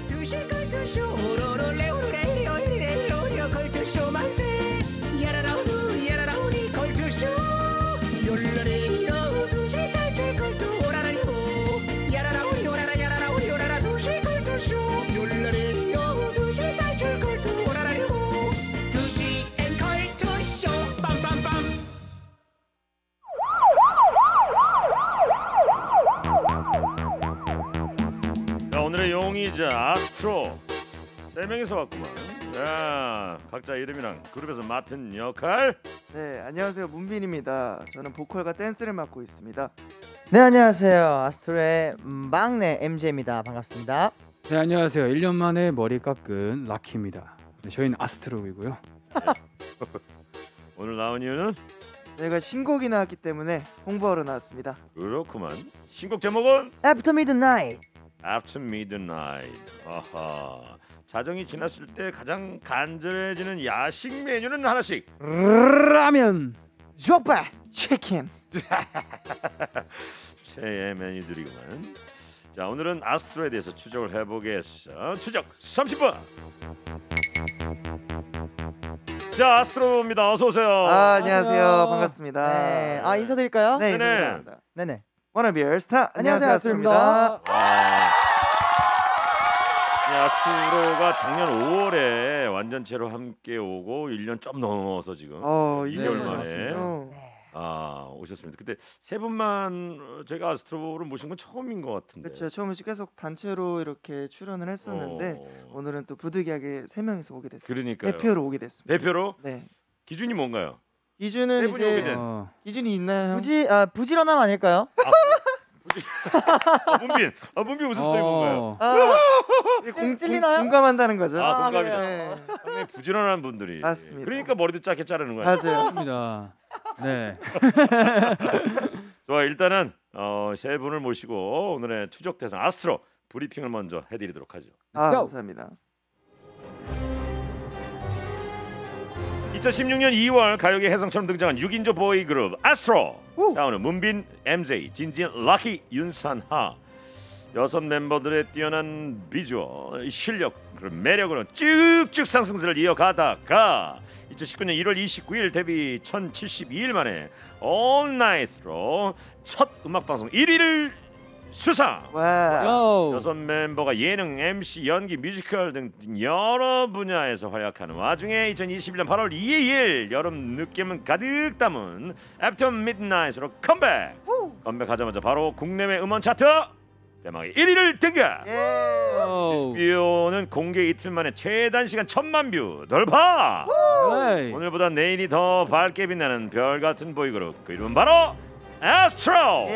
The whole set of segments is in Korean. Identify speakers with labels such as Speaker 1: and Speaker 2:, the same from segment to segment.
Speaker 1: 2시 걸투쇼 오로로레오레이오레이오레이오 걸투쇼 만세 야라라우니 야라라우니 걸투쇼 욜라레이오 2시 탈출 걸투 오라라리오 야라라우니 오라라 야라라우니 오라라 2시 걸투쇼 욜라레이오 2시 탈출 걸투 오라라리오 2시엔 걸투쇼 빰빰빰.
Speaker 2: 자, 오늘의 용의자 아스트로 3명이서 왔구만. 자, 각자 이름이랑 그룹에서 맡은 역할.
Speaker 3: 네, 안녕하세요. 문빈입니다. 저는 보컬과 댄스를 맡고 있습니다.
Speaker 4: 네, 안녕하세요. 아스트로의 막내 MJ입니다. 반갑습니다.
Speaker 5: 네, 안녕하세요. 1년 만에 머리 깎은 라키입니다. 네, 저희는 아스트로이고요.
Speaker 2: 오늘 나온 이유는
Speaker 3: 저희가 신곡이 나왔기 때문에 홍보하러 나왔습니다.
Speaker 2: 그렇구만. 신곡 제목은
Speaker 4: After Midnight.
Speaker 2: After Midnight. 아하. 자정이 지났을 때 가장 간절해지는 야식 메뉴는 하나씩.
Speaker 5: 라면.
Speaker 4: 족발.
Speaker 3: 치킨.
Speaker 2: 최애 메뉴들이구만. 자, 오늘은 아스트로에 대해서 추적을 해보겠어. 추적 30분. 자, 아스트로입니다. 어서 오세요.
Speaker 3: 안녕하세요. 반갑습니다.
Speaker 4: 네. 인사드릴까요?
Speaker 3: 네,
Speaker 2: 네네.
Speaker 3: 인사드립니다.
Speaker 4: 네네.
Speaker 3: 워너비얼 스타.
Speaker 4: 안녕하세요,
Speaker 3: 아스트로입니다.
Speaker 2: 아스트로가 작년 5월에 완전체로 함께 오고 1년 좀 넘어서 지금 2개월
Speaker 5: 네,
Speaker 2: 만에
Speaker 3: 맞습니다.
Speaker 2: 오셨습니다. 근데 세 분만 저희가 아스트로를 모신 건 처음인 것 같은데.
Speaker 3: 그렇죠. 처음에 계속 단체로 이렇게 출연을 했었는데 오늘은 또 부득이하게 3명이서 오게 됐습니다.
Speaker 2: 그러니까요.
Speaker 3: 대표로 오게 됐습니다.
Speaker 2: 대표로
Speaker 3: 네.
Speaker 2: 기준이 뭔가요?
Speaker 3: 기준은
Speaker 2: 세 분이 오게
Speaker 3: 이제
Speaker 2: 된.
Speaker 3: 기준이 있나요?
Speaker 4: 부지런함 아닐까요?
Speaker 2: 문빈 웃음소리 뭔가요?
Speaker 4: 찔리나요?
Speaker 3: 공감한다는 거죠.
Speaker 2: 공감이다.
Speaker 3: 네.
Speaker 2: 상당히 부지런한 분들이.
Speaker 3: 맞습니다.
Speaker 2: 그러니까 머리도 짧게 자르는 거야.
Speaker 3: 맞아요.
Speaker 5: 맞습니다. 네.
Speaker 2: 좋아, 일단은 세 분을 모시고 오늘의 추적 대상 아스트로 브리핑을 먼저 해드리도록 하죠.
Speaker 3: 감사합니다.
Speaker 2: 2016년 2월 가요계 혜성처럼 등장한 6인조 보이 그룹 아스트로. 자, 오늘 문빈, MJ, 진진, 락키, 윤산하 6 멤버들의 뛰어난 비주얼, 실력, 그리고 매력으로 쭉쭉 상승세를 이어가다가 2019년 1월 29일 데뷔 1072일 만에 All Night로 첫 음악방송 1위를 수상.
Speaker 3: 와.
Speaker 2: 6 멤버가 예능, MC, 연기, 뮤지컬 등 여러 분야에서 활약하는 와중에 2021년 8월 2일 여름 느낌은 가득 담은 After Midnight으로 컴백. 컴백하자마자 바로 국내외 음원 차트 대망의 1위를 등극. 뮤직비디오는 공개 이틀 만에 최단 시간 1000만 뷰 돌파. 오늘보다 내일이 더 밝게 빛나는 별 같은 보이그룹, 그 이름은 바로 아스트로.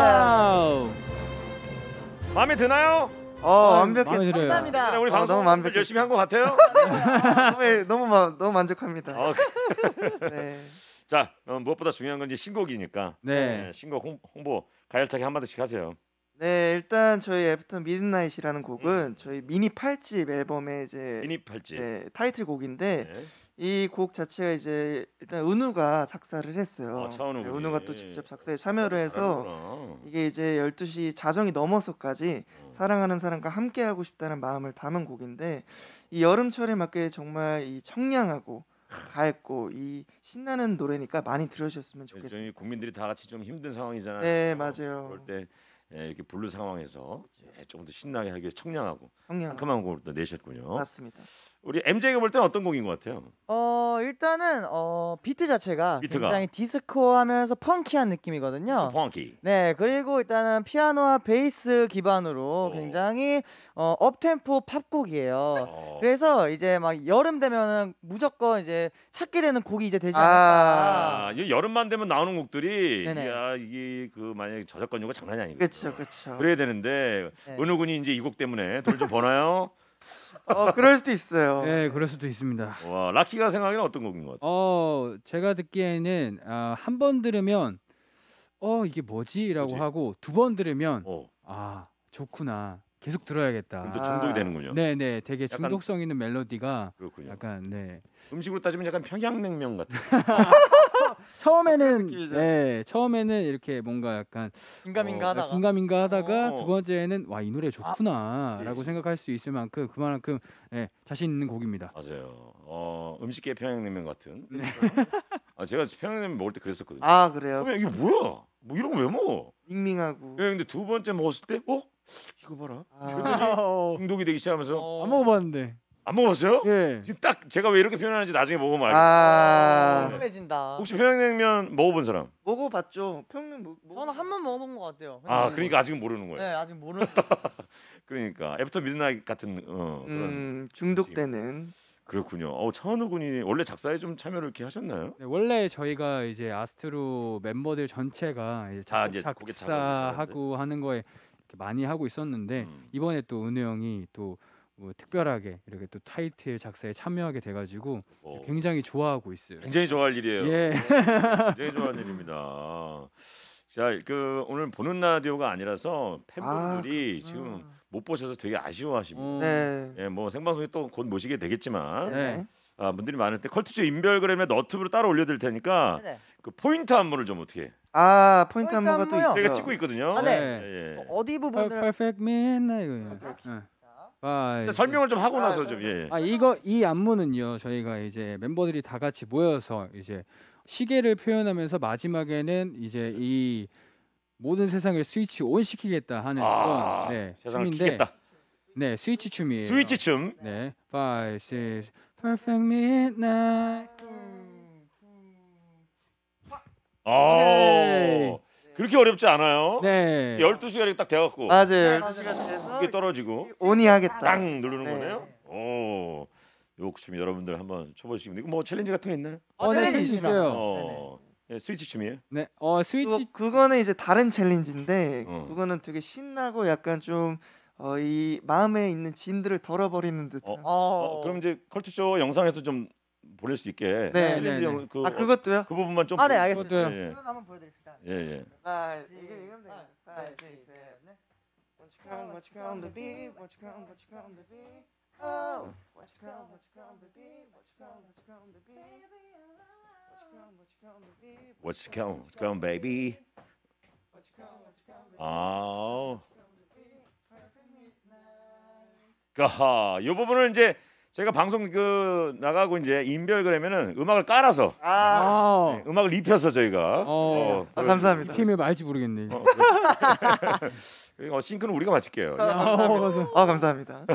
Speaker 2: 마음에 드나요?
Speaker 3: 완벽했어요.
Speaker 5: 마음에 들어요.
Speaker 4: 감사합니다.
Speaker 2: 우리
Speaker 3: 너무
Speaker 2: 방송
Speaker 3: 완벽했어요.
Speaker 2: 열심히 한 것 같아요.
Speaker 3: 너무 만족합니다. 네.
Speaker 2: 자, 무엇보다 중요한 건 이제 신곡이니까.
Speaker 5: 네.
Speaker 2: 신곡 홍보 가열차게 한마디씩 하세요.
Speaker 3: 네, 일단 저희 애프터 미드나잇이라는 곡은 저희 미니 8집 앨범의 이제
Speaker 2: 미니 팔찌.
Speaker 3: 타이틀곡인데
Speaker 2: 네.
Speaker 3: 이 곡 자체가 이제 일단 은우가 작사를 했어요.
Speaker 2: 차은우 군이.
Speaker 3: 은우가 또 직접 작사에 참여를 해서
Speaker 2: 그렇구나.
Speaker 3: 이게 이제 12시 자정이 넘어서까지 사랑하는 사람과 함께하고 싶다는 마음을 담은 곡인데 이 여름철에 맞게 정말 이 청량하고 밝고 이 신나는 노래니까 많이 들으셨으면
Speaker 2: 저희
Speaker 3: 좋겠습니다.
Speaker 2: 국민들이 다 같이 좀 힘든 상황이잖아요.
Speaker 3: 네, 맞아요.
Speaker 2: 그럴 때 이렇게 블루 상황에서 조금 더 신나게 하기 위해서 청량하고
Speaker 3: 청량.
Speaker 2: 상큼한 곡을 또 내셨군요.
Speaker 3: 맞습니다.
Speaker 2: 우리 MJ가 볼 때는 어떤 곡인 것 같아요?
Speaker 4: 일단은 비트 자체가
Speaker 2: 비트가.
Speaker 4: 굉장히 디스코하면서 펑키한 느낌이거든요.
Speaker 2: 펑키.
Speaker 4: 네, 그리고 일단은 피아노와 베이스 기반으로 굉장히 업템포 팝곡이에요. 그래서 이제 막 여름 되면은 무조건 이제 찾게 되는 곡이 이제 되지 않을까.
Speaker 2: 이 여름만 되면 나오는 곡들이
Speaker 4: 네네.
Speaker 2: 야, 이게 그 만약에 저작권료가 장난이 아니고.
Speaker 3: 그렇죠.
Speaker 2: 그래야 되는데
Speaker 4: 네.
Speaker 2: 은우 군이 이제 이 곡 때문에 돈 좀 버나요?
Speaker 3: 그럴 수도 있어요.
Speaker 5: 네, 그럴 수도 있습니다.
Speaker 2: 와, 락키가 생각하기는 어떤 곡인 것 같아요?
Speaker 5: 제가 듣기에는 한 번 들으면 이게 뭐지라고
Speaker 2: 뭐지?
Speaker 5: 하고 두 번 들으면
Speaker 2: 어.
Speaker 5: 좋구나. 계속 들어야겠다.
Speaker 2: 그럼 또 중독이 되는군요.
Speaker 5: 네네, 되게
Speaker 2: 약간-
Speaker 5: 중독성 있는 멜로디가
Speaker 2: 그렇군요.
Speaker 5: 약간 네.
Speaker 2: 음식으로 따지면 약간 평양냉면 같은.
Speaker 5: 처음에는
Speaker 3: 느낌이죠.
Speaker 5: 처음에는 이렇게 뭔가 약간
Speaker 4: 긴가민가 하다가
Speaker 5: 긴가민가 하다가
Speaker 2: 어.
Speaker 5: 두 번째는 와, 이 노래 좋구나라고
Speaker 2: 예.
Speaker 5: 생각할 수 있을 만큼 그만큼 자신 있는 곡입니다.
Speaker 2: 맞아요. 음식계 평양냉면 같은. 제가 평양냉면 먹을 때 그랬었거든요.
Speaker 3: 아 그래요.
Speaker 2: 그러면 이게 뭐야? 뭐 이런 거 왜 먹어?
Speaker 3: 밍밍하고.
Speaker 2: 예, 근데 두 번째 먹었을 때, 이거 봐라.
Speaker 3: 아,
Speaker 2: 중독이 되기 시작하면서
Speaker 5: 안 먹어봤는데.
Speaker 2: 안 먹었어요?
Speaker 5: 예.
Speaker 2: 지금 딱 제가 왜 이렇게 표현하는지 나중에 먹으면 알고.
Speaker 3: 아,
Speaker 4: 궁금해진다.
Speaker 2: 혹시 평양냉면 먹어본 사람?
Speaker 3: 먹어봤죠. 평냉
Speaker 4: 저는 한 번 먹어본 것 같아요.
Speaker 2: 그러니까 아직은 모르는 거예요.
Speaker 4: 네, 아직 모르는.
Speaker 2: 그러니까 애프터 미드나잇 같은 그런.
Speaker 3: 중독되는.
Speaker 2: 그렇군요. 차은우 군이 원래 작사에 좀 참여를 이렇게 하셨나요?
Speaker 5: 네, 원래 저희가 이제 아스트로 멤버들 전체가 이제
Speaker 2: 다 이제 곡에
Speaker 5: 작사하고 하는 거에 이렇게 많이 하고 있었는데 이번에 또 은우 형이 또 뭐 특별하게 이렇게 또 타이틀 작사에 참여하게 돼가지고 굉장히 좋아하고 있어요.
Speaker 2: 굉장히 좋아할 일이에요.
Speaker 5: 예.
Speaker 2: 굉장히 좋아할 일입니다. 자, 오늘 보는 라디오가 아니라서 팬분들이
Speaker 3: 그렇구나.
Speaker 2: 지금 못 보셔서 되게 아쉬워하십니다.
Speaker 3: 네.
Speaker 2: 예, 뭐 생방송에 또 곧 모시게 되겠지만
Speaker 5: 네.
Speaker 2: 분들이 많을 때 컬투쇼 인별그램에 너튜브로 따로 올려드릴 테니까
Speaker 4: 네네.
Speaker 2: 그 포인트 안무를 좀 어떻게
Speaker 3: 포인트 안무가 또
Speaker 4: 안무요?
Speaker 3: 있죠.
Speaker 2: 저희가 찍고 있거든요.
Speaker 4: 아, 네.
Speaker 2: 예.
Speaker 4: 어디 부분을
Speaker 5: Perfect Midnight 이거요.
Speaker 2: 일단 설명을 좀 하고 나서 좀 예.
Speaker 5: 이 안무는요, 저희가 이제 멤버들이 다 같이 모여서 이제 시계를 표현하면서 마지막에는 이제 이 모든 세상을 스위치 온 시키겠다 하는 그런
Speaker 2: 세상을
Speaker 5: 춤인데,
Speaker 2: 키겠다.
Speaker 5: 네, 스위치 춤이에요.
Speaker 2: 스위치 춤.
Speaker 5: 네, 5, 6, Perfect Midnight. 네.
Speaker 2: 그렇게 어렵지 않아요.
Speaker 5: 네.
Speaker 2: 12시간이 딱 돼갖고
Speaker 3: 맞아요. 12시간 돼서
Speaker 2: 이게 떨어지고
Speaker 3: 온이 하겠다.
Speaker 2: 땅 누르는
Speaker 3: 네.
Speaker 2: 거네요. 요 춤 여러분들 한번 춰보시면 이거 뭐 챌린지 같은 거 있나요?
Speaker 5: 챌린지 있어요.
Speaker 2: 스위치 춤이에요?
Speaker 5: 네, 스위치
Speaker 3: 그거는 이제 다른 챌린지인데
Speaker 2: 어.
Speaker 3: 되게 신나고 약간 좀 이 마음에 있는 짐들을 덜어버리는 듯한.
Speaker 2: 그럼 이제 컬투쇼 영상에서 좀 보낼 수 있게
Speaker 3: 네,
Speaker 2: 챌린지
Speaker 5: 네,
Speaker 2: 영- 그,
Speaker 3: 그것도요?
Speaker 2: 그 부분만 좀
Speaker 4: 네,
Speaker 2: 보여주세요.
Speaker 4: 알겠습니다.
Speaker 5: 그것도요.
Speaker 2: 예,
Speaker 4: 그럼 한번 보여드립시다.
Speaker 2: 예, 예.
Speaker 3: 이건 돼요. 5, 6, 7. What you come, baby? What you come, baby? Oh, what you come, baby? What you come, baby?
Speaker 2: What's come, baby? 이 부분을 이제 저희가 방송 나가고 이제 인별그램에는 음악을 깔아서 음악을 입혀서 저희가
Speaker 3: 감사합니다.
Speaker 5: 팀을 말지 모르겠네.
Speaker 2: 싱크는 우리가 맞출게요.
Speaker 3: 감사합니다.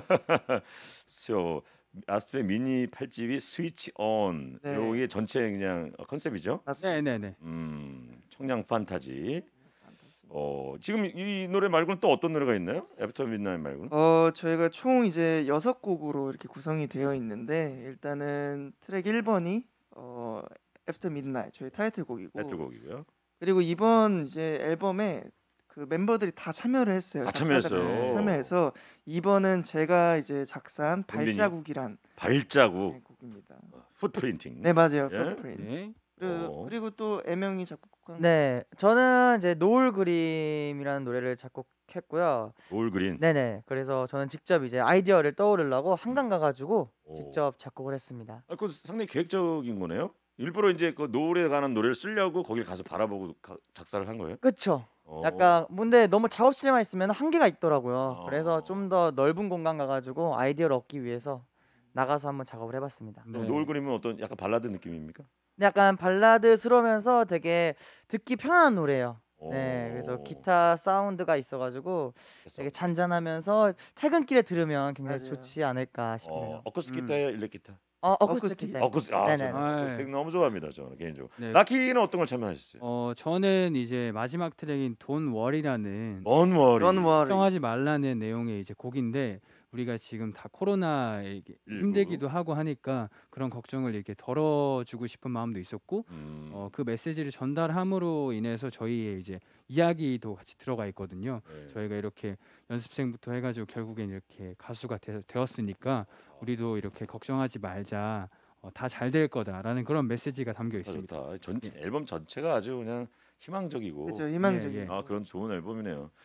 Speaker 2: So, 아스트로의 미니 8집이 스위치 온.
Speaker 3: 네.
Speaker 2: 요게 전체 그냥 컨셉이죠.
Speaker 3: 맞습니다.
Speaker 5: 네.
Speaker 2: 청량 판타지. 지금 이 노래 말고는 또 어떤 노래가 있나요? 애프터 midnight 말고는?
Speaker 3: 저희가 총 이제 6곡으로 이렇게 구성이 되어 있는데 일단은 트랙 1번이 After Midnight 저희 타이틀곡이고
Speaker 2: 타이틀곡이고요.
Speaker 3: 그리고 이번 이제 앨범에 그 멤버들이 다 참여를 했어요.
Speaker 2: 다 참여했어요.
Speaker 3: 작사자들이 참여해서 이번은 제가 이제 작사한
Speaker 2: 본인이?
Speaker 3: 발자국이란
Speaker 2: 발자국,
Speaker 3: 곡입니다.
Speaker 2: 풋프린팅.
Speaker 3: 네 맞아요.
Speaker 2: 예?
Speaker 3: Footprint.
Speaker 5: 네.
Speaker 3: 그리고 또 애명이 작곡한
Speaker 4: 네, 저는 이제 노을 그림이라는 노래를 작곡했고요.
Speaker 2: 올 그린.
Speaker 4: 네네. 그래서 저는 직접 이제 아이디어를 떠오르려고 한강 가가지고
Speaker 2: 오.
Speaker 4: 직접 작곡을 했습니다.
Speaker 2: 그 상당히 계획적인 거네요. 일부러 이제 그 노래에 관한 노래를 쓰려고 거길 가서 바라보고 작사를 한 거예요.
Speaker 4: 그쵸?
Speaker 2: 어.
Speaker 4: 약간 근데 너무 작업실에만 있으면 한계가 있더라고요.
Speaker 2: 어.
Speaker 4: 그래서 좀 더 넓은 공간 가가지고 아이디어를 얻기 위해서 나가서 한번 작업을 해봤습니다.
Speaker 5: 네.
Speaker 2: 노을 그림은 어떤 약간 발라드 느낌입니까?
Speaker 4: 근데 약간 발라드스러우면서 되게 듣기 편안한 노래예요. 네, 그래서 기타 사운드가 있어가지고 되게 잔잔하면서 퇴근길에 들으면 굉장히
Speaker 3: 맞아요.
Speaker 4: 좋지 않을까 싶네요.
Speaker 2: 어쿠스틱 기타예요, 일렉 기타?
Speaker 4: 어쿠스틱
Speaker 3: 어쿠스틱.
Speaker 4: 기타.
Speaker 2: 저는
Speaker 4: 네네.
Speaker 2: 어쿠스틱 너무 좋아합니다. 저는 개인적으로.
Speaker 5: 네.
Speaker 2: 라키는 어떤 걸 참여하셨어요?
Speaker 5: 저는 이제 마지막 트랙인 Don't Worry라는
Speaker 2: 원월이.
Speaker 3: 런워리.
Speaker 5: 걱정하지 말라는 내용의 이제 곡인데 우리가 지금 다 코로나 힘들기도 하고 하니까 그런 걱정을 이렇게 덜어주고 싶은 마음도 있었고 그 메시지를 전달함으로 인해서 저희의 이제 이야기도 같이 들어가 있거든요.
Speaker 2: 네.
Speaker 5: 저희가 이렇게 연습생부터 해가지고 결국엔 이렇게 가수가 되었으니까 우리도 이렇게 걱정하지 말자. 다 잘 될 거다라는 그런 메시지가 담겨 있습니다.
Speaker 2: 좋다. 전체 앨범 전체가 아주 그냥 희망적이고
Speaker 3: 그렇죠. 희망적인.
Speaker 5: 예.
Speaker 2: 그런 좋은 앨범이네요.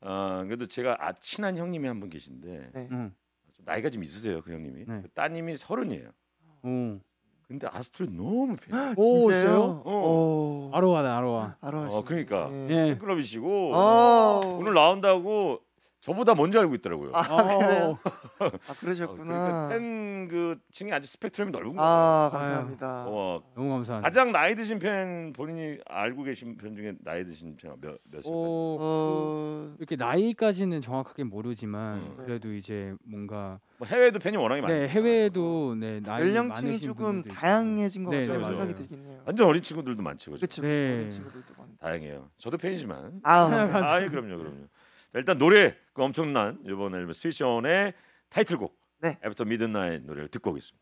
Speaker 2: 그래도 제가 친한 형님이 한 분 계신데
Speaker 3: 네.
Speaker 5: 응.
Speaker 2: 좀 나이가 좀 있으세요 그 형님이.
Speaker 5: 네.
Speaker 2: 그 따님이 30이에요.
Speaker 5: 오.
Speaker 2: 근데 아스트로에 너무 팬.
Speaker 5: 오,
Speaker 3: 진짜요?
Speaker 5: 있어요?
Speaker 3: 오.
Speaker 5: 아로하다 아로하.
Speaker 3: 아로하.
Speaker 2: 그러니까.
Speaker 3: 네.
Speaker 5: 예.
Speaker 2: 팬클럽이시고
Speaker 3: 어.
Speaker 2: 오늘 나온다고 저보다 먼저 알고 있더라고요.
Speaker 3: 아, 그래요? 아,
Speaker 2: 그러니까
Speaker 3: 그러셨구나.
Speaker 2: 팬그 층이 아주 스펙트럼이 넓은 거예요.
Speaker 3: 아, 감사합니다.
Speaker 5: 너무 감사합니다.
Speaker 2: 가장 나이 드신 팬 본인이 알고 계신 편 중에 나이 드신 편 몇이요?
Speaker 5: 이렇게 나이까지는 정확하게 모르지만
Speaker 2: 음.
Speaker 5: 그래도 이제 뭔가
Speaker 2: 뭐 해외에도 팬이 워낙에 많아요.
Speaker 5: 네 해외에도 네 나이
Speaker 3: 연령층이
Speaker 5: 많으신
Speaker 3: 조금
Speaker 5: 분들도 있고.
Speaker 3: 다양해진 것
Speaker 5: 네,
Speaker 3: 같다고
Speaker 2: 네,
Speaker 3: 생각이
Speaker 2: 맞아요.
Speaker 3: 들긴 해요.
Speaker 2: 완전 어린 친구들도 많죠, 그죠?
Speaker 3: 그렇죠.
Speaker 5: 네.
Speaker 3: 어린 친구들도 많다.
Speaker 2: 다행이에요. 저도 팬이지만.
Speaker 3: 아, 감사합니다.
Speaker 2: 아, 그럼요. 자, 일단 노래 그 엄청난 이번 앨범 스위치온의 타이틀곡
Speaker 3: 네.
Speaker 2: 애프터 미드나잇 노래를 듣고 오겠습니다.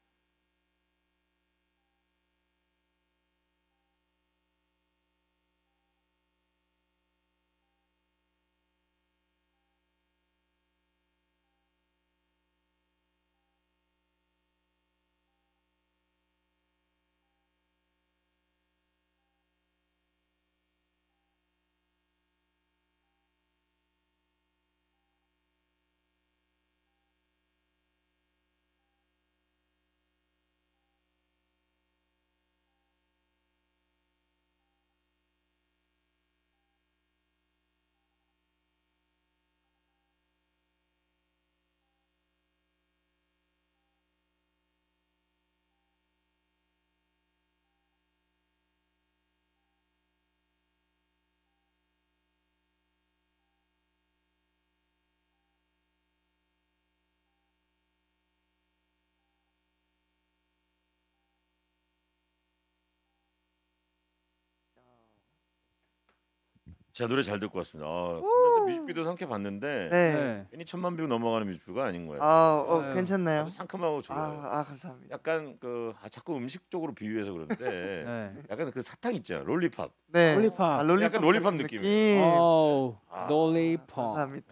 Speaker 2: 자, 노래 잘 듣고 왔습니다. 그래서 뮤직비디오 함께 봤는데
Speaker 3: 네.
Speaker 5: 네.
Speaker 2: 괜히 1000만 뷰 넘어가는 뮤직비디오가 아닌 거예요.
Speaker 3: 아, 괜찮나요?
Speaker 2: 아주 상큼하고 좋아요.
Speaker 3: 감사합니다.
Speaker 2: 약간 자꾸 음식 쪽으로 비유해서 그런데
Speaker 5: 네.
Speaker 2: 약간 그 사탕 있잖아요. 롤리팝.
Speaker 3: 네.
Speaker 5: 롤리팝.
Speaker 2: 약간 롤리팝
Speaker 3: 같은
Speaker 2: 느낌이에요.
Speaker 5: 롤리팝.
Speaker 3: 감사합니다.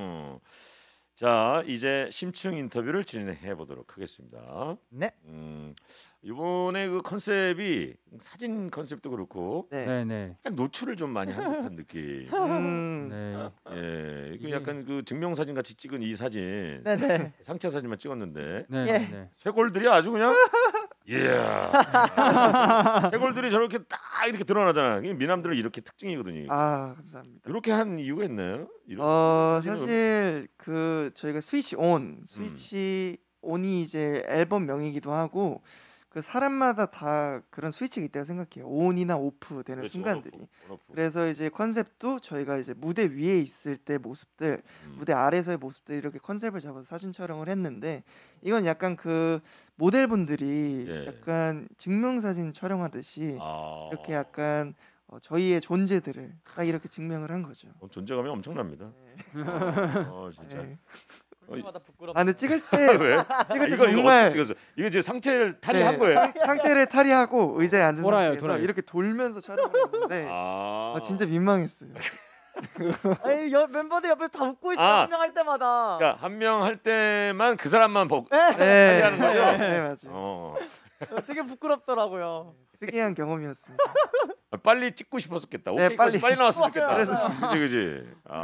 Speaker 2: 자, 이제 심층 인터뷰를 진행해 보도록 하겠습니다.
Speaker 3: 네.
Speaker 2: 이번에 그 컨셉이 사진 컨셉도 그렇고
Speaker 3: 네.
Speaker 5: 네네.
Speaker 2: 살짝 노출을 좀 많이 한 듯한 느낌.
Speaker 5: 네.
Speaker 2: 예, 이게
Speaker 5: 이게-
Speaker 2: 약간 그 증명사진 같이 찍은 이 사진,
Speaker 3: 네네.
Speaker 2: 상체 사진만 찍었는데
Speaker 5: 네.
Speaker 3: 예.
Speaker 5: 네.
Speaker 2: 쇄골들이 아주 그냥 예. 쇄골들이 저렇게 딱 이렇게 드러나잖아. 이게 미남들은 이렇게 특징이거든요.
Speaker 3: 감사합니다.
Speaker 2: 이렇게 한 이유가 있나요?
Speaker 3: 사실 그 저희가 스위치 온이 이제 앨범 명이기도 하고 그 사람마다 다 그런 스위치가 있다고 생각해요. 온이나 오프 되는
Speaker 2: 그렇죠,
Speaker 3: 순간들이.
Speaker 2: 온오프.
Speaker 3: 그래서 이제 컨셉도 저희가 이제 무대 위에 있을 때 모습들, 무대 아래서의 모습들 이렇게 컨셉을 잡아서 사진 촬영을 했는데 이건 약간 그 모델분들이
Speaker 2: 예.
Speaker 3: 약간 증명사진 촬영하듯이
Speaker 2: 아,
Speaker 3: 이렇게 약간 저희의 존재들을 딱 이렇게 증명을 한 거죠.
Speaker 2: 존재감이 엄청납니다.
Speaker 3: 네.
Speaker 2: 진짜.
Speaker 3: 네.
Speaker 4: 마다 부끄럽다.
Speaker 3: 근데 찍을 때
Speaker 2: 왜?
Speaker 3: 찍을 때
Speaker 2: 이거
Speaker 3: 정말
Speaker 2: 어떻게 찍었어? 이거 지금 상체를 탈의한
Speaker 3: 네,
Speaker 2: 거예요?
Speaker 3: 상체를 탈의하고 의자에 앉은
Speaker 5: 돌아요,
Speaker 3: 상태에서
Speaker 5: 돌아요.
Speaker 3: 이렇게 돌면서 촬영을 했는데 진짜 민망했어요.
Speaker 4: 아니 멤버들 옆에서 다 웃고 있어
Speaker 2: 아.
Speaker 4: 한 명 할 때마다.
Speaker 2: 그러니까 한 명 할 때만 그 사람만
Speaker 3: 네,
Speaker 2: 탈의하는 거죠?
Speaker 3: 네, 맞아요.
Speaker 4: 되게 부끄럽더라고요.
Speaker 3: 특이한 경험이었습니다.
Speaker 2: 빨리 찍고 싶었겠다.
Speaker 3: 네,
Speaker 2: 오케이, 빨리 나왔으면 좋겠다.
Speaker 4: 맞아요.
Speaker 2: 그지.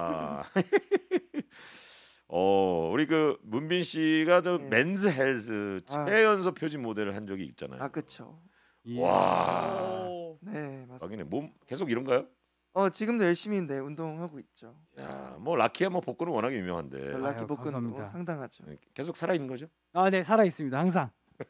Speaker 2: 우리 그 문빈 씨가 저
Speaker 3: 네.
Speaker 2: 맨즈 헬스 최연소 표지 모델을 한 적이 있잖아요.
Speaker 3: 그렇죠.
Speaker 2: 와.
Speaker 4: 오.
Speaker 3: 네, 맞습니다.
Speaker 2: 하긴 몸 계속 이런가요?
Speaker 3: 지금도 열심히 운동하고 있죠.
Speaker 2: 야, 뭐 라키야 뭐 복근은 워낙에 유명한데
Speaker 3: 연락이
Speaker 5: 아유,
Speaker 3: 복근도
Speaker 5: 감사합니다.
Speaker 3: 상당하죠.
Speaker 2: 계속 살아 있는 거죠?
Speaker 5: 네 살아 있습니다 항상.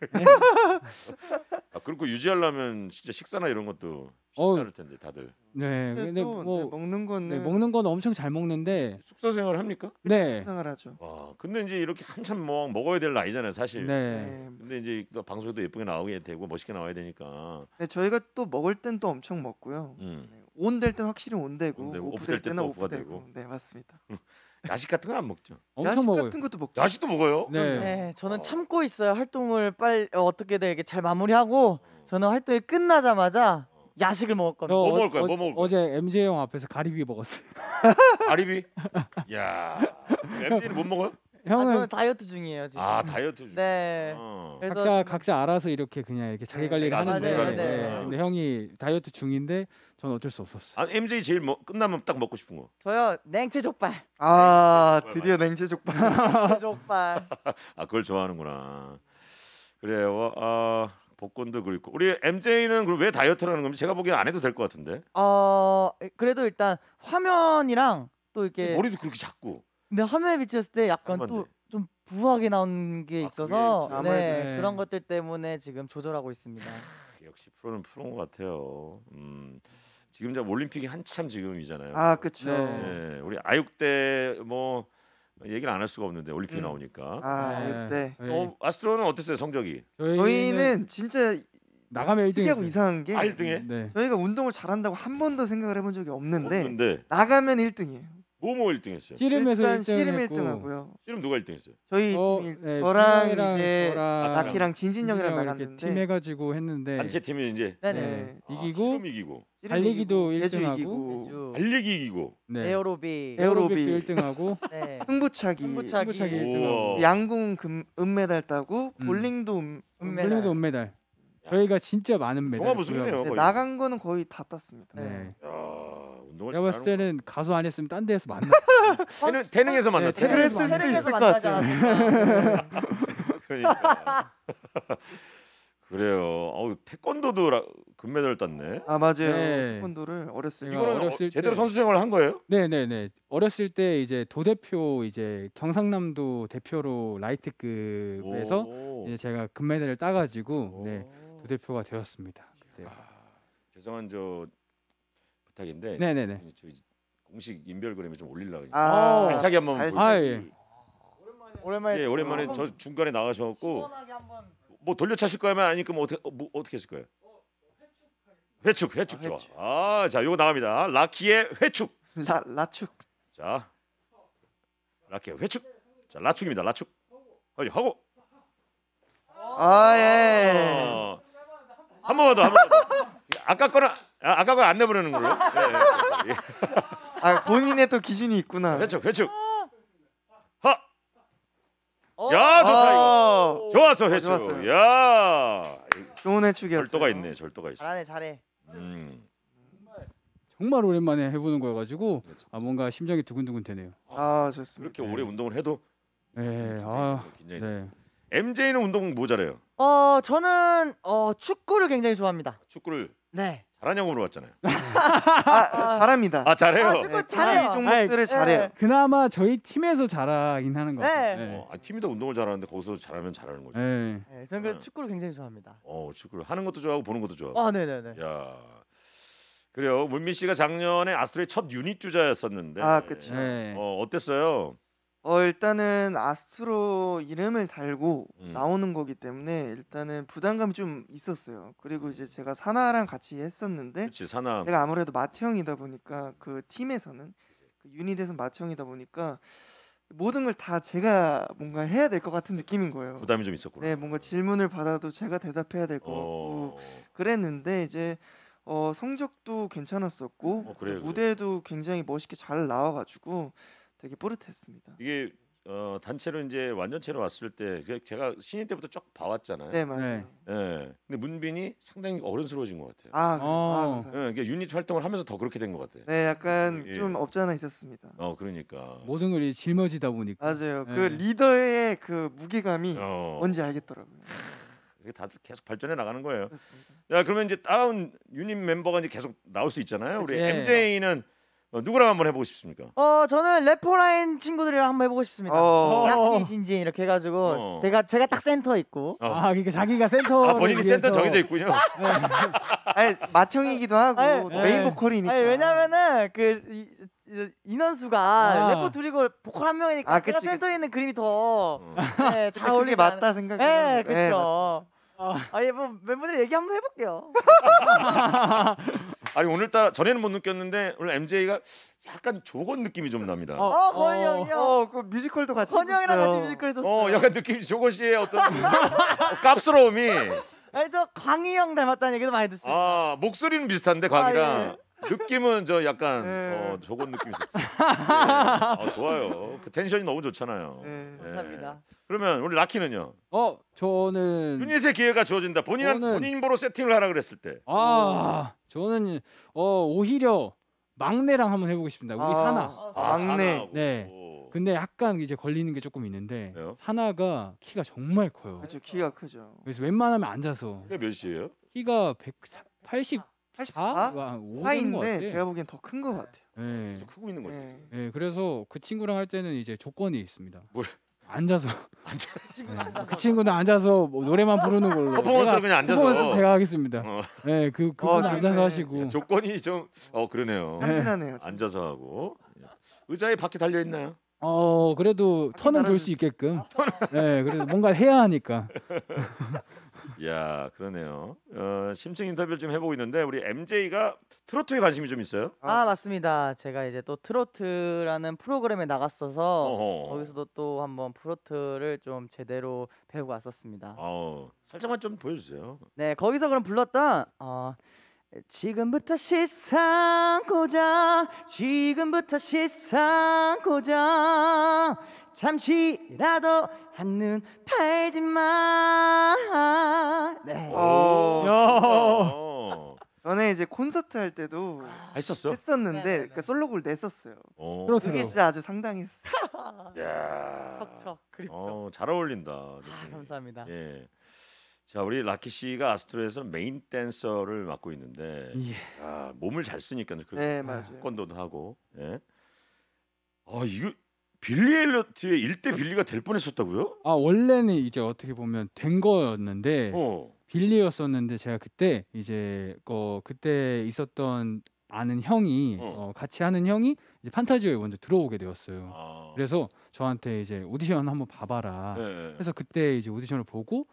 Speaker 2: 그리고 유지하려면 진짜 식사나 이런 것도 쉽지
Speaker 5: 어우.
Speaker 2: 않을 텐데 다들.
Speaker 5: 네. 근데
Speaker 3: 또,
Speaker 5: 뭐
Speaker 3: 먹는 거는
Speaker 5: 네, 먹는 건 엄청 잘 먹는데.
Speaker 2: 숙소 생활 합니까?
Speaker 5: 네.
Speaker 3: 상하죠.
Speaker 2: 와, 근데 이제 이렇게 한참 뭐 먹어야 될 나이잖아요, 사실.
Speaker 5: 네.
Speaker 3: 네.
Speaker 2: 근데 이제 또 방송에도 예쁘게 나오게 되고 멋있게 나와야 되니까.
Speaker 3: 네, 저희가 또 먹을 땐 또 엄청 먹고요.
Speaker 2: 음.
Speaker 3: 온 될 땐 확실히 온 되고
Speaker 2: 온 되고,
Speaker 3: 오프
Speaker 2: 오프
Speaker 3: 될
Speaker 2: 될
Speaker 3: 때는
Speaker 2: 땐
Speaker 3: 오프
Speaker 2: 오프가
Speaker 3: 되고.
Speaker 2: 되고.
Speaker 3: 네, 맞습니다.
Speaker 2: 야식 같은 건 안 먹죠.
Speaker 5: 엄청
Speaker 3: 야식
Speaker 5: 먹어요.
Speaker 3: 같은 것도 먹죠.
Speaker 2: 야식도 먹어요?
Speaker 5: 네.
Speaker 4: 네, 저는 참고 있어요. 활동을 빨리 어떻게든 이렇게 잘 마무리하고 저는 활동이 끝나자마자 야식을 먹었거든요.
Speaker 2: 뭐 먹을 거야? 뭐 먹을 거야?
Speaker 5: 어제 MJ 형 앞에서 가리비 먹었어요.
Speaker 2: 아리비? 야, MJ는 못 먹어요?
Speaker 5: 형은
Speaker 4: 저는 다이어트 중이에요 지금.
Speaker 2: 아 다이어트 중.
Speaker 4: 네.
Speaker 2: 어.
Speaker 4: 그래서
Speaker 5: 각자 알아서 이렇게 그냥 이렇게 자기
Speaker 3: 네,
Speaker 5: 관리를
Speaker 2: 맞아요.
Speaker 5: 하는데
Speaker 2: 맞아요.
Speaker 5: 네.
Speaker 4: 네.
Speaker 5: 근데 형이 다이어트 중인데 저는 어쩔 수 없었어요.
Speaker 2: 아 MJ 제일 끝나면 딱 먹고 싶은 거.
Speaker 4: 저요 냉채 족발.
Speaker 3: 아
Speaker 2: 족발
Speaker 3: 드디어 냉채 족발.
Speaker 4: 냉채 족발.
Speaker 2: 아 그걸 좋아하는구나. 그래요. 복권도 그렇고 우리 MJ는 그럼 왜 다이어트를 하는 겁니까? 제가 보기엔 안 해도 될 것 같은데.
Speaker 4: 그래도 일단 화면이랑 또 이렇게
Speaker 2: 머리도 그렇게 작고.
Speaker 4: 근데 화면에 비쳤을 때 약간
Speaker 2: 한반대.
Speaker 4: 또 좀 부하게 나온 게
Speaker 2: 아,
Speaker 4: 있어서
Speaker 2: 그게
Speaker 3: 있죠.
Speaker 4: 네,
Speaker 5: 아무래도.
Speaker 4: 그런 것들 때문에 지금 조절하고 있습니다.
Speaker 2: 역시 프로는 프로인 것 같아요. 지금 이제 올림픽이 한참 지금이잖아요.
Speaker 3: 아 그쵸.
Speaker 5: 네.
Speaker 2: 네, 우리 아육 때 뭐 얘기를 안 할 수가 없는데 올림픽
Speaker 3: 음.
Speaker 2: 나오니까.
Speaker 3: 아 네.
Speaker 5: 저희,
Speaker 2: 아스트로는 어땠어요 성적이?
Speaker 3: 저희는 진짜
Speaker 2: 네.
Speaker 5: 나가면 1등
Speaker 3: 특이하고
Speaker 5: 했어요.
Speaker 3: 이상한 게
Speaker 2: 1등에?
Speaker 5: 네.
Speaker 3: 저희가 운동을 잘한다고 한 번도 생각을 해본 적이 없는데
Speaker 2: 없는데
Speaker 3: 나가면 1등이에요.
Speaker 2: 뭐뭐 1등했어요?
Speaker 5: 씨름에서
Speaker 3: 일단
Speaker 5: 1등
Speaker 3: 씨름
Speaker 5: 했고
Speaker 3: 1등 하고요.
Speaker 2: 씨름 누가 1등했어요?
Speaker 3: 저희 팀이 저랑 이제
Speaker 5: 저랑
Speaker 3: 나키랑 진진영이랑
Speaker 5: 이렇게
Speaker 3: 나갔는데
Speaker 5: 팀 해가지고 했는데
Speaker 2: 단체 팀이 이제
Speaker 4: 네네.
Speaker 3: 네.
Speaker 5: 이기고
Speaker 2: 씨름 이기고
Speaker 3: 씨름
Speaker 5: 달리기도
Speaker 3: 이기고, 배주
Speaker 5: 1등 하고.
Speaker 3: 이기고
Speaker 4: 배주,
Speaker 2: 달리기 이기고
Speaker 5: 네.
Speaker 4: 에어로빅,
Speaker 3: 에어로빅.
Speaker 5: 에어로빅도 1등하고
Speaker 4: 네.
Speaker 3: 승부차기,
Speaker 4: 승부차기.
Speaker 5: 승부차기
Speaker 2: 우와.
Speaker 5: 1등하고
Speaker 3: 양궁 은메달 따고 볼링도
Speaker 4: 은메달.
Speaker 5: 볼링도 은메달. 저희가 진짜 많은 메달.
Speaker 2: 종합 우승이네요. 거의.
Speaker 3: 나간 거는 거의 다 땄습니다.
Speaker 5: 네.
Speaker 2: 야, 운동을
Speaker 5: 내가 봤을
Speaker 2: 잘하는
Speaker 5: 때는 가수 안 했으면 딴 데에서 만나.
Speaker 2: 태능에서 만났죠.
Speaker 5: 태능에서
Speaker 3: 그랬을 수도
Speaker 4: 태릉에서
Speaker 3: 있을 것
Speaker 4: 만나지
Speaker 3: 같아요.
Speaker 4: 않았을까.
Speaker 2: 그러니까. 그래요. 태권도도 금메달 땄네.
Speaker 3: 아 맞아요.
Speaker 5: 네.
Speaker 3: 태권도를 어렸을 때
Speaker 5: 이거
Speaker 2: 이거는
Speaker 5: 어렸을
Speaker 2: 제대로
Speaker 5: 때-
Speaker 2: 선수 생활을 한 거예요?
Speaker 5: 네네네. 어렸을 때 이제 도대표 이제 경상남도 대표로 라이트급에서
Speaker 2: 오.
Speaker 5: 이제 제가 금메달을 따가지고
Speaker 2: 오.
Speaker 5: 네, 도대표가 되었습니다. 네.
Speaker 2: 죄송한 저 부탁인데
Speaker 5: 네네네.
Speaker 2: 저희 공식 인별그램에 좀 올리려고.
Speaker 3: 아,
Speaker 2: 발차기 한번
Speaker 3: 발차기.
Speaker 2: 보여주세요.
Speaker 5: 아 예.
Speaker 4: 오랜만에
Speaker 2: 예, 오랜만에
Speaker 4: 한번
Speaker 2: 저 중간에 나가셔갖고
Speaker 4: 시원하게 한번.
Speaker 2: 뭐 돌려차실 거면 아니면 어떻게 하실 거예요? 회축 좋아.
Speaker 3: 회축.
Speaker 2: 자 요거 나갑니다. 라키의 회축.
Speaker 3: 라축.
Speaker 2: 자 라키의 회축. 자 라축입니다. 라축. 어디 하고.
Speaker 3: 아 예.
Speaker 2: 한 번만 더. 아까 거는 안 내버리는 걸로. 예.
Speaker 3: 아 본인의 또 기준이 있구나.
Speaker 2: 회축. 하. 야 좋다 이거. 좋았어 회축.
Speaker 3: 좋았어요.
Speaker 2: 야
Speaker 3: 좋은 회축이었어요.
Speaker 2: 절도가 있네. 절도가 있어.
Speaker 4: 잘해.
Speaker 5: 정말 오랜만에 해보는 거여가지고 뭔가 심장이 두근두근 되네요.
Speaker 3: 아 좋습니다.
Speaker 2: 그렇게 오래 운동을 해도
Speaker 5: 네.
Speaker 2: 굉장히.
Speaker 5: 네.
Speaker 2: MJ는 운동 뭐 잘해요?
Speaker 4: 저는 축구를 굉장히 좋아합니다.
Speaker 2: 축구를
Speaker 4: 네.
Speaker 2: 잘하냐고 물어봤잖아요.
Speaker 3: 잘합니다.
Speaker 2: 아 잘해요.
Speaker 4: 축구
Speaker 3: 네,
Speaker 4: 잘해요.
Speaker 3: 이 종목들을 잘해요.
Speaker 5: 그나마 저희 팀에서 잘하긴 하는 것 같아요.
Speaker 4: 네.
Speaker 2: 팀이 다 운동을 잘하는데 거기서 잘하면 잘하는 거죠.
Speaker 5: 네.
Speaker 4: 네, 저는 그래서 축구를 굉장히 좋아합니다.
Speaker 2: 축구를 하는 것도 좋아하고 보는 것도 좋아.
Speaker 4: 네네네.
Speaker 2: 야 그래요. 문민 씨가 작년에 아스트로의 첫 유닛 주자였었는데.
Speaker 3: 아, 그쵸.
Speaker 5: 네.
Speaker 2: 어땠어요?
Speaker 3: 일단은 아스트로 이름을 달고
Speaker 2: 음.
Speaker 3: 나오는 거기 때문에 일단은 부담감이 좀 있었어요. 그리고 이제 제가 사나랑 같이 했었는데
Speaker 2: 그렇지 사나.
Speaker 3: 내가 아무래도 맏형이다 보니까 그 팀에서는 그 유닛에서 맏형이다 보니까 모든 걸 다 제가 뭔가 해야 될 것 같은 느낌인 거예요.
Speaker 2: 부담이 좀 있었구나.
Speaker 3: 네, 뭔가 질문을 받아도 제가 대답해야 될 것 같고 그랬는데 이제 성적도 괜찮았었고
Speaker 2: 그래요,
Speaker 3: 무대도 굉장히 멋있게 잘 나와가지고 되게 뿌듯했습니다.
Speaker 2: 이게 단체로 이제 완전체로 왔을 때 제가 신인 때부터 쭉 봐왔잖아요.
Speaker 3: 네, 맞아요.
Speaker 5: 네.
Speaker 2: 예. 근데 문빈이 상당히 어른스러워진 것 같아요.
Speaker 3: 감사합니다.
Speaker 2: 이게 유닛 활동을 하면서 더 그렇게 된 것 같아요.
Speaker 3: 네, 약간
Speaker 2: 예.
Speaker 3: 좀 없잖아 있었습니다.
Speaker 2: 그러니까.
Speaker 5: 모든 걸 짊어지다 보니까.
Speaker 3: 맞아요.
Speaker 5: 네.
Speaker 3: 그 리더의 그 무게감이
Speaker 2: 어.
Speaker 3: 뭔지 알겠더라고요.
Speaker 2: 이게 다들 계속 발전해 나가는 거예요.
Speaker 3: 그렇습니다.
Speaker 2: 자, 그러면 이제 다운 유닛 mem버가 이제 계속 나올 수 있잖아요. 우리
Speaker 5: 그치.
Speaker 2: MJ는 누구랑 한번 해보고 싶습니까?
Speaker 4: 저는 래퍼라인 친구들이랑 한번 해보고 싶습니다. 라키, 진진 이렇게 해가지고 제가 딱 센터 있고.
Speaker 5: 그러니까 자기가 센터.
Speaker 2: 본인이 센터 정해져 있군요.
Speaker 3: 아니 맏형이기도 하고 또 메인 보컬이니까.
Speaker 4: 아니, 왜냐면은 인원수가 래퍼 둘이고 보컬 한 명이니까 제가
Speaker 3: 그치,
Speaker 4: 센터에 있는 그림이 더 잘
Speaker 3: 그게
Speaker 4: 어울리지
Speaker 3: 맞다 생각해요.
Speaker 4: 네,
Speaker 3: 네,
Speaker 4: 그렇죠. 뭐 멤버들 얘기 한번 해볼게요.
Speaker 2: 아니 오늘따라 전에는 못 느꼈는데 오늘 MJ가 약간 조건 느낌이 좀 납니다.
Speaker 4: 건이 형이요.
Speaker 3: 그 뮤지컬도 같이
Speaker 4: 건이 형이랑 같이
Speaker 3: 했었어요.
Speaker 4: 뮤지컬 했었어요.
Speaker 2: 약간 느낌이 조건 씨의 어떤 깝스러움이.
Speaker 4: 아니 저 광희 형 닮았다는 얘기도 많이 듣습니다.
Speaker 2: 목소리는 비슷한데 광이랑 느낌은 저 약간
Speaker 3: 네.
Speaker 2: 저건 느낌이 있어. 좋아요. 그 텐션이 너무 좋잖아요.
Speaker 3: 네.
Speaker 4: 감사합니다.
Speaker 2: 그러면 우리 라키는요?
Speaker 5: 저는
Speaker 2: 유닛의 기회가 주어진다. 본인 보러 세팅을 하라 그랬을 때.
Speaker 5: 저는 오히려 막내랑 한번 해보고 싶습니다. 우리 사나.
Speaker 3: 막내.
Speaker 2: 사나하고.
Speaker 5: 네. 근데 약간 이제 걸리는 게 조금 있는데
Speaker 2: 왜요?
Speaker 5: 사나가 키가 정말 커요.
Speaker 3: 그렇죠. 키가 크죠.
Speaker 5: 그래서 웬만하면 앉아서
Speaker 2: 그게 몇이에요?
Speaker 5: 키가 184?
Speaker 3: 84? 4인데 제가 보기엔 더 큰 것 같아요.
Speaker 5: 네.
Speaker 2: 계속 크고 있는 거지.
Speaker 3: 네.
Speaker 5: 네, 그래서 그 친구랑 할 때는 이제 조건이 있습니다.
Speaker 2: 뭐야?
Speaker 5: 앉아서. 네, 그 친구는 앉아서 뭐 노래만 부르는 걸로.
Speaker 2: 퍼포먼스를 그냥 앉아서.
Speaker 5: 퍼포먼스 제가 하겠습니다. 네, 그분
Speaker 3: 좋네.
Speaker 5: 앉아서 하시고.
Speaker 2: 조건이 좀 그러네요.
Speaker 3: 참신하네요.
Speaker 2: 앉아서 하고. 의자에 바퀴 달려 있나요?
Speaker 5: 그래도 턴은 돌 수 있게끔. 네, 그래도 뭔가를 해야 하니까.
Speaker 2: 야, 그러네요. 심층 인터뷰를 좀 해보고 있는데 우리 MJ가 트로트에 관심이 좀 있어요?
Speaker 4: 맞습니다. 제가 이제 또 트로트라는 프로그램에 나갔어서
Speaker 2: 어허.
Speaker 4: 거기서도 또 한번 트로트를 좀 제대로 배우고 왔었습니다.
Speaker 2: 살짝만 좀 보여주세요.
Speaker 4: 네, 거기서 그럼 불렀던 지금부터 시상고자 지금부터 시상고자 잠시라도 한눈 팔지 마. 네.
Speaker 3: 전에 이제 콘서트 할 때도
Speaker 2: 했었어?
Speaker 3: 했었는데 그 솔로곡을 냈었어요.
Speaker 5: 트로트로.
Speaker 3: 그게 진짜 아주 상당했어.
Speaker 2: 야,
Speaker 4: 척척 그립죠.
Speaker 2: 잘 어울린다.
Speaker 4: 감사합니다.
Speaker 2: 예. 자, 우리 라키 씨가 아스트로에서 메인 댄서를 맡고 있는데,
Speaker 5: 예.
Speaker 2: 몸을 잘 쓰니까 그렇게
Speaker 3: 네, 맞아요.
Speaker 2: 태권도도 하고, 예. 이거 빌리 엘리어트의 1대 빌리가 될 뻔했었다고요?
Speaker 5: 원래는 이제 어떻게 보면 된 거였는데 빌리였었는데 제가 그때 이제 그때 있었던 아는 형이 같이 하는 형이 이제 판타지오에 먼저 들어오게 되었어요. 그래서 저한테 이제 오디션 한번 봐봐라.
Speaker 2: 네.
Speaker 5: 그래서 그때 이제 오디션을 보고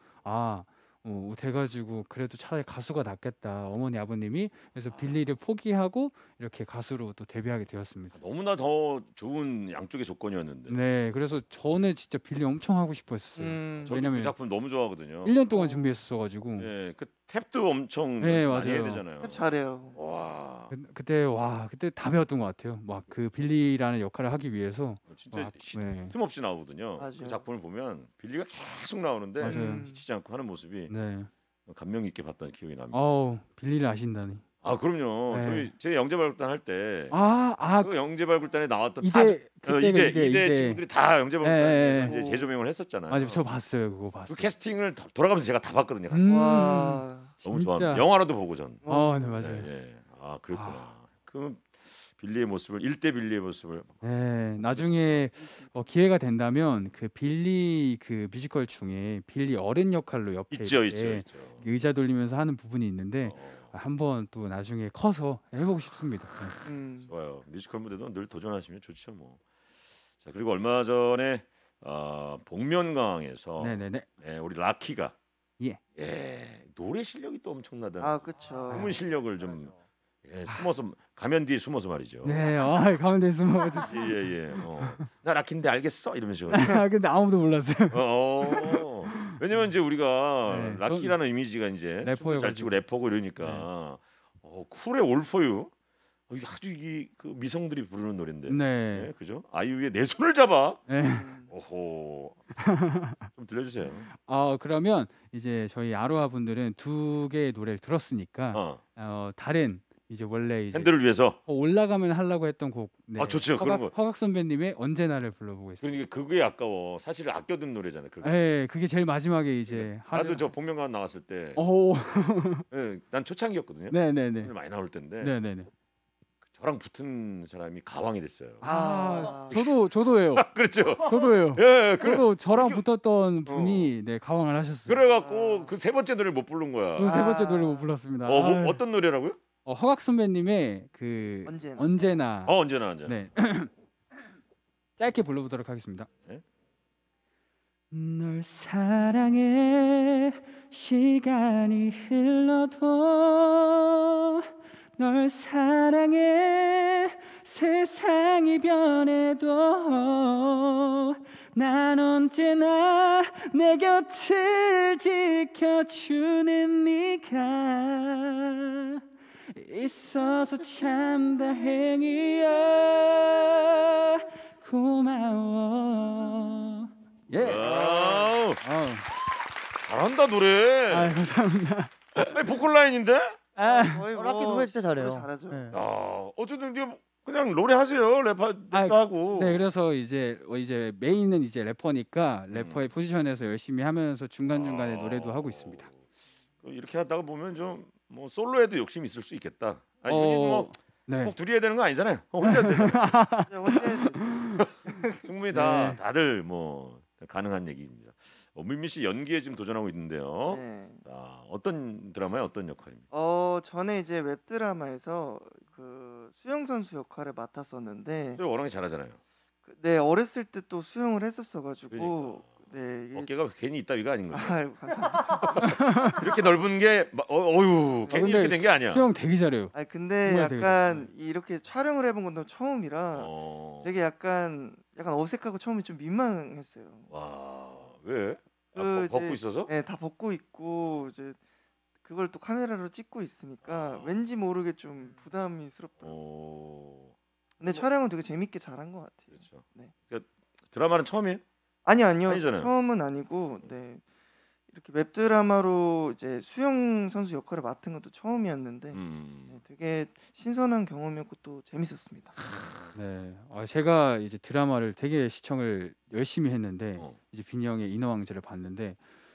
Speaker 5: 돼가지고 그래도 차라리 가수가 낫겠다 어머니 아버님이. 그래서 빌리를 포기하고 이렇게 가수로 또 데뷔하게 되었습니다.
Speaker 2: 너무나 더 좋은 양쪽의 조건이었는데.
Speaker 5: 네, 그래서 저는 진짜 빌리 엄청 하고 싶어 했었어요.
Speaker 2: 저도
Speaker 5: 왜냐면
Speaker 2: 그 작품 너무 좋아하거든요.
Speaker 5: 1년 동안 준비했었어가지고.
Speaker 2: 예, 그 탭도 엄청
Speaker 5: 네,
Speaker 2: 많이 해야
Speaker 5: 맞아요.
Speaker 2: 되잖아요.
Speaker 3: 탭 잘해요.
Speaker 2: 와,
Speaker 5: 그때 다 배웠던 것 같아요. 막 그 빌리라는 역할을 하기 위해서.
Speaker 2: 진짜
Speaker 5: 네.
Speaker 2: 틈없이 나오거든요.
Speaker 3: 맞아요.
Speaker 2: 그 작품을 보면 빌리가 계속 나오는데
Speaker 5: 맞아요.
Speaker 2: 지치지 않고 하는 모습이
Speaker 5: 네.
Speaker 2: 감명 있게 봤던 기억이 납니다.
Speaker 5: 빌리를 아신다니.
Speaker 2: 그럼요.
Speaker 5: 네.
Speaker 2: 제 영재발굴단 할 때 그 영재발굴단에 나왔던
Speaker 5: 이대
Speaker 2: 친구들이 다 영재발굴단에서
Speaker 5: 네.
Speaker 2: 이제 재조명을 했었잖아요.
Speaker 5: 맞아요, 저 봤어요, 그거
Speaker 2: 그
Speaker 5: 봤어요.
Speaker 2: 캐스팅을 돌아가면서 제가 다 봤거든요.
Speaker 3: 와.
Speaker 2: 너무
Speaker 5: 진짜.
Speaker 2: 좋아합니다. 영화로도 보고 전.
Speaker 5: 네, 맞아요.
Speaker 2: 예. 그랬구나. 그 빌리의 모습을 1대 빌리의 모습을
Speaker 5: 네, 나중에 기회가 된다면 그 빌리 그 뮤지컬 중에 빌리 어른 역할로 옆에
Speaker 2: 있죠.
Speaker 5: 이렇게 의자 돌리면서 하는 부분이 있는데 한번 또 나중에 커서 해보고 싶습니다.
Speaker 2: 좋아요. 뮤지컬 무대도 늘 도전하시면 좋죠, 뭐. 자, 그리고 얼마 전에 복면가왕에서
Speaker 5: 네네네.
Speaker 2: 우리 라키가
Speaker 5: 예.
Speaker 2: 노래 실력이 또 엄청나다.
Speaker 3: 그렇죠.
Speaker 2: 숨은 실력을 좀 숨어서 가면 뒤에 숨어서 말이죠.
Speaker 5: 네, 가운데 숨어가지고.
Speaker 2: 예. 나 라키인데 알겠어 이러면서.
Speaker 5: 근데 아무도 몰랐어요.
Speaker 2: 왜냐면 이제 우리가
Speaker 5: 네,
Speaker 2: 라키라는 이미지가 이제
Speaker 5: 래퍼여가지고.
Speaker 2: 잘 치고 래퍼고 이러니까 쿨의 올포유 이게 아주 그 미성들이 부르는 노래인데.
Speaker 5: 네.
Speaker 2: 그죠? 아이유의 내 손을 잡아.
Speaker 5: 네.
Speaker 2: 오호. 좀 들려주세요.
Speaker 5: 그러면 이제 저희 아로하 분들은 두 개의 노래를 들었으니까 다른 이제 원래 이제
Speaker 2: 팬들을 위해서
Speaker 5: 올라가면 하려고 했던 곡. 네.
Speaker 2: 좋죠. 그런 거.
Speaker 5: 허각 선배님의 언제나를 불러보겠습니다.
Speaker 2: 그러니까 그게 아까워. 사실 아껴둔 노래잖아요.
Speaker 5: 네, 그게 제일 마지막에 이제
Speaker 2: 나도 저 복면가왕 나왔을 때, 난 초창기였거든요.
Speaker 5: 네네네.
Speaker 2: 많이 나올 때인데,
Speaker 5: 네네네.
Speaker 2: 저랑 붙은 사람이 가왕이 됐어요.
Speaker 5: 저도예요.
Speaker 2: 그렇죠.
Speaker 5: 저도예요.
Speaker 2: 예,
Speaker 5: 저도 저랑 붙었던 분이 가왕을 하셨어요.
Speaker 2: 그래갖고 그 세 번째 노래를 못 부른 거야.
Speaker 5: 그 세 번째 노래 못 불렀습니다.
Speaker 2: 어떤 노래라고요?
Speaker 5: 허각 선배님의 그 언제나.
Speaker 2: 언제나.
Speaker 5: 네. 짧게 불러보도록 하겠습니다.
Speaker 2: 네?
Speaker 5: 널 사랑해 시간이 흘러도 널 사랑해 세상이 변해도 난 언제나 내 곁을 지켜주는 네가 있어서 참 다행이야. 고마워. 예.
Speaker 2: 와우,
Speaker 5: 어.
Speaker 2: 잘한다 노래.
Speaker 5: 아, 감사합니다.
Speaker 2: 아니, 보컬 라인인데?
Speaker 3: 거의
Speaker 4: 락키 노래 진짜 잘해요.
Speaker 3: 노래 잘하죠.
Speaker 4: 네.
Speaker 2: 어쨌든 이제 그냥 노래 하세요. 랩도 하고.
Speaker 5: 네, 그래서 이제 메인은 이제 래퍼니까 래퍼의 포지션에서 열심히 하면서 중간중간에 노래도 하고 있습니다.
Speaker 2: 이렇게 하다가 보면 좀 뭐 솔로에도 욕심이 있을 수 있겠다. 아니
Speaker 5: 네.
Speaker 2: 꼭 둘이 해야 되는 거 아니잖아요. 혼자 해도 돼요.
Speaker 3: 혼자 해도
Speaker 2: 충분히
Speaker 5: 네.
Speaker 2: 다들 뭐 가능한 얘기입니다. 민미 씨 연기에 지금 도전하고 있는데요.
Speaker 3: 네.
Speaker 2: 어떤 드라마에 어떤 역할입니까?
Speaker 3: 전에 이제 웹드라마에서 그 수영 선수 역할을 맡았었는데,
Speaker 2: 워낙에 잘하잖아요.
Speaker 3: 네, 어렸을 때 또 수영을 했었어가지고,
Speaker 2: 그러니까.
Speaker 3: 네, 이게
Speaker 2: 어깨가 괜히 이따위가 아닌 거죠.
Speaker 3: 아이고 감사합니다.
Speaker 2: 이렇게 넓은 게 괜히 이렇게 된 게 아니야.
Speaker 5: 수영 되게 잘해요.
Speaker 3: 근데
Speaker 5: 정말 되게
Speaker 3: 약간 이렇게 촬영을 해본 건 또 처음이라
Speaker 2: 어.
Speaker 3: 되게 약간 어색하고 처음에 좀 민망했어요.
Speaker 2: 와, 왜?
Speaker 3: 그
Speaker 2: 벗고
Speaker 3: 이제-
Speaker 2: 있어서?
Speaker 3: 네, 다 벗고 있고 이제 그걸 또 카메라로 찍고 있으니까 왠지 모르게 좀 부담이스럽더라고요.
Speaker 2: 어.
Speaker 3: 근데 촬영은 되게 재밌게 잘한 것 같아요.
Speaker 2: 그렇죠.
Speaker 3: 네.
Speaker 2: 그러니까 드라마는 처음이에요?
Speaker 3: 아니요.
Speaker 2: 아니잖아요.
Speaker 3: 처음은 아니고, 네, 이렇게 웹드라마로 이제 수영 선수 역할을 맡은 것도 처음이었는데 네, 되게 신선한 경험이었고 또 재밌었습니다.
Speaker 5: 네, 제가 이제 드라마를 되게 시청을 열심히 했는데
Speaker 2: 어.
Speaker 5: 이제 빈 형의 인어왕자를 봤는데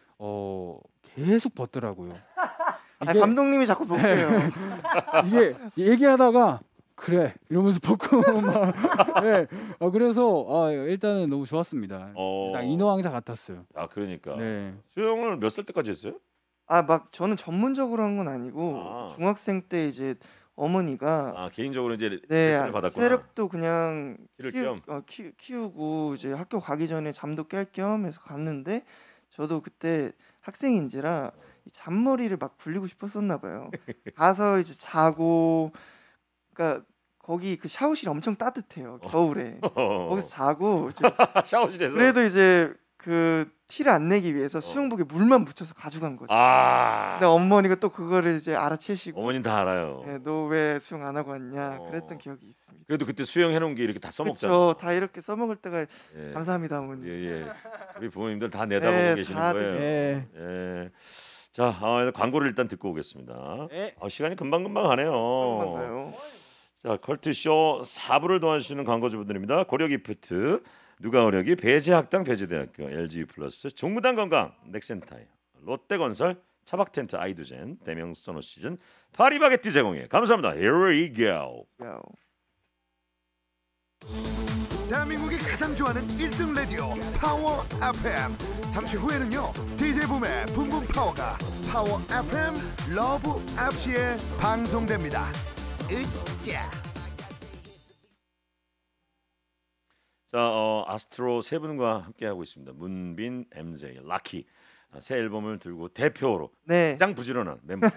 Speaker 5: 계속 벗더라고요. 이게,
Speaker 3: 감독님이 자꾸 볼게요.
Speaker 5: 이게 얘기하다가 그래 이러면서 벗고 막 네. 그래서 일단은 너무 좋았습니다. 딱 인어왕자 같았어요.
Speaker 2: 그러니까.
Speaker 5: 네.
Speaker 2: 수영을 몇 살 때까지 했어요?
Speaker 3: 막 저는 전문적으로 한 건 아니고 중학생 때 이제 어머니가
Speaker 2: 개인적으로 이제
Speaker 3: 네,
Speaker 2: 레슨을 받았구나.
Speaker 3: 체력도 그냥
Speaker 2: 기를 겸.
Speaker 3: 키우고 이제 학교 가기 전에 잠도 깰 겸 해서 갔는데 저도 그때 학생인지라 이 잔머리를 막 굴리고 싶었었나 봐요. 가서 이제 자고, 그러니까 거기 그 샤워실이 엄청 따뜻해요. 겨울에 거기서 자고 이제
Speaker 2: 샤워실에서.
Speaker 3: 그래도 이제 그 티를 안 내기 위해서 수영복에 물만 묻혀서 가져간 거죠. 근데 어머니가 또 그거를 이제 알아채시고
Speaker 2: 어머니는 다 알아요.
Speaker 3: 네, 너 왜 수영 안 하고 왔냐 그랬던 기억이 있습니다.
Speaker 2: 그래도 그때 수영해 놓은 게 이렇게 다 써먹잖아.
Speaker 3: 그렇죠. 다 이렇게 써먹을 때가
Speaker 2: 예.
Speaker 3: 감사합니다 어머니.
Speaker 2: 예. 우리 부모님들 다 내다보고
Speaker 3: 네,
Speaker 2: 계시는
Speaker 3: 다
Speaker 2: 거예요.
Speaker 5: 네.
Speaker 2: 예. 자, 광고를 일단 듣고 오겠습니다.
Speaker 5: 네.
Speaker 2: 시간이 금방 가네요.
Speaker 3: 가요.
Speaker 2: 자, 컬투쇼 4부를 도와주시는 광고주분들입니다. 고려기프트, 누가의료기, 배재학당 배재대학교, LG 플러스, 종무당 건강, 넥센타이어, 롯데건설, 차박텐트 아이두젠, 대명 소노시즌, 파리바게뜨 제공해 감사합니다. Here we go.
Speaker 3: 야,
Speaker 1: 대한민국이 가장 좋아하는 1등 라디오 파워 FM. 잠시 후에는요 DJ 붐의 붐붐 파워가 파워 FM 러브 앱시에 방송됩니다. 으쌰.
Speaker 2: 자, 아스트로 세 분과 함께 하고 있습니다. 문빈, MJ, 락키. 새 앨범을 들고 대표로
Speaker 3: 네.
Speaker 2: 가장 부지런한 멤버.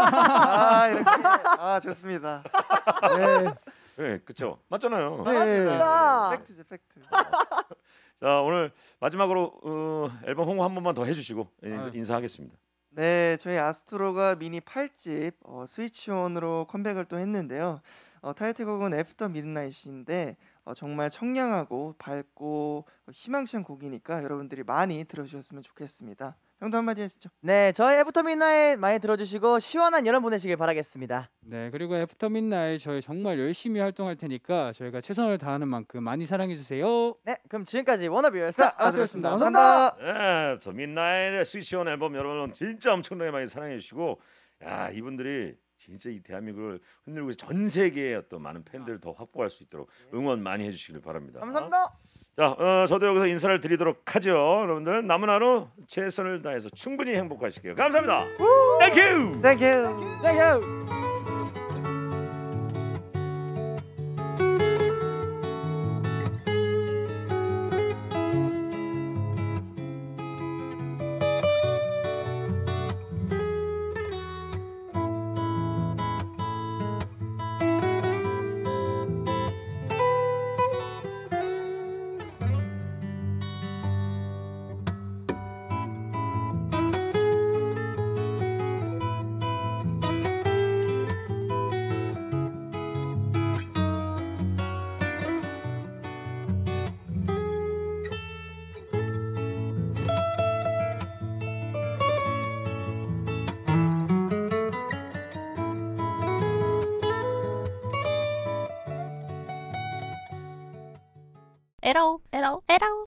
Speaker 3: 이렇게 좋습니다.
Speaker 5: 네.
Speaker 2: 네, 그렇죠. 맞잖아요.
Speaker 3: 팩트죠, 팩트.
Speaker 2: 자, 오늘 마지막으로 앨범 홍보 한 번만 더 해주시고 인사하겠습니다.
Speaker 3: 네, 저희 아스트로가 미니 8집 스위치온으로 컴백을 또 했는데요. 타이틀곡은 애프터 미드나잇인데 정말 청량하고 밝고 희망찬 곡이니까 여러분들이 많이 들어주셨으면 좋겠습니다. 형도 한마디 하시죠.
Speaker 4: 네, 저희 애프터 midnight 많이 들어주시고 시원한 여름 보내시길 바라겠습니다.
Speaker 5: 네, 그리고 애프터 midnight 저희 정말 열심히 활동할 테니까 저희가 최선을 다하는 만큼 많이 사랑해 주세요.
Speaker 4: 네, 그럼 지금까지 워너비의 스타 아스트로였습니다.
Speaker 3: 감사합니다.
Speaker 2: 네, 저 민나잇의 스위치온 앨범 여러분 진짜 엄청나게 많이 사랑해 주시고, 야, 이분들이 진짜 이 대한민국을 흔들고 전 세계의 어떤 많은 팬들을 더 확보할 수 있도록 응원 많이 해주시길 바랍니다.
Speaker 4: 감사합니다.
Speaker 2: 자, 저도 여기서 인사를 드리도록 하죠. 여러분들 남은 하루 최선을 다해서 충분히 행복하시게요. 감사합니다. 땡큐.
Speaker 3: 땡큐.
Speaker 4: 땡큐.
Speaker 6: 에러 에러 에러.